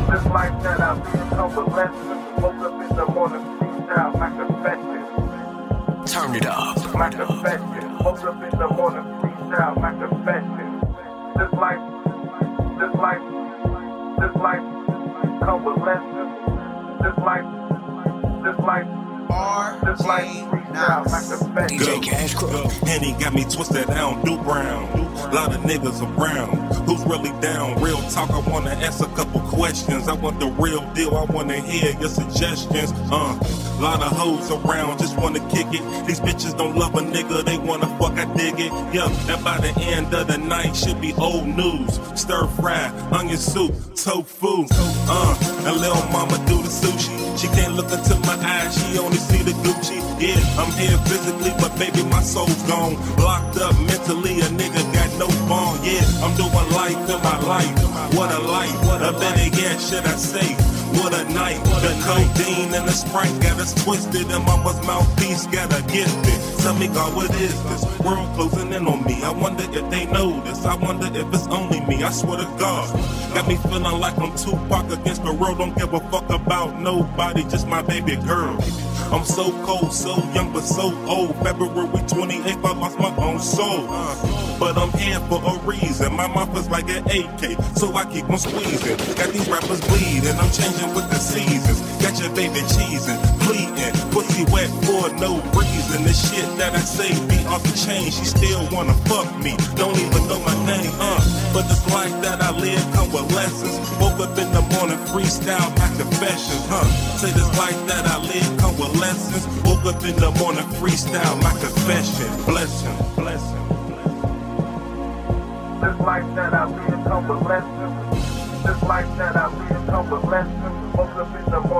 This life that I live come with lessons. Woke up in the morning, freestyle, my confession. Turn it up. My confession. Woke up in the morning, freestyle, my confession. This life come with lessons. This life, freestyle, my confession. DJ Cash Crow. Henny got me twisted, I don't do brown. Lot of niggas around. Who's really down? Real talk, I wanna ask a couple questions. I want the real deal, I wanna hear your suggestions. Lot of hoes around, just wanna kick it. These bitches don't love a nigga, they wanna fuck, I dig it. Yeah, and by the end of the night, should be old news. Stir fry, onion soup, tofu. And little mama do the sushi. She can't look into my eyes, she only see the Gucci. Yeah, I'm here physically, but baby, my soul's gone. Locked up mentally, a nigga got no phone. Yeah, I'm doing life in my life. What a life, a better yet, should I say? What a night. The codeine and the Sprite got us twisted, and mama's mouthpiece got a gifted. Tell me, God, what is this? World closing in on me. I wonder if they know this. I wonder if it's only me. I swear to God, got me feeling like I'm Tupac against the world. Don't give a fuck about nobody, just my baby girl. I'm so cold, so young, but so old. February 28th, I lost my own soul. But I'm here for a reason. My mouth is like an AK, so I keep on squeezing. Got these rappers bleeding, I'm changing with the seasons. Got your baby cheesing, bleeding, pussy wet for no reason. The shit that I say be off the chain. She still wanna fuck me, don't even know my name, But this life that I live come with lessons. Woke up in the morning, freestyle my confessions, Say this life that I live come with lessons. Woke up in the morning, freestyle my confession. Blessing, blessing. This life that I live come with lessons. This life that I live come with lessons. Woke up in the morning.